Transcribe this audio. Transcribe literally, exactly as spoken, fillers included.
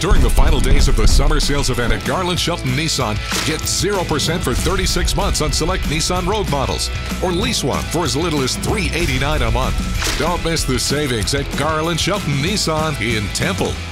During the final days of the summer sales event at Garlyn Shelton Nissan, get zero percent for thirty-six months on select Nissan Rogue models, or lease one for as little as three hundred eighty-nine dollars a month. Don't miss the savings at Garlyn Shelton Nissan in Temple.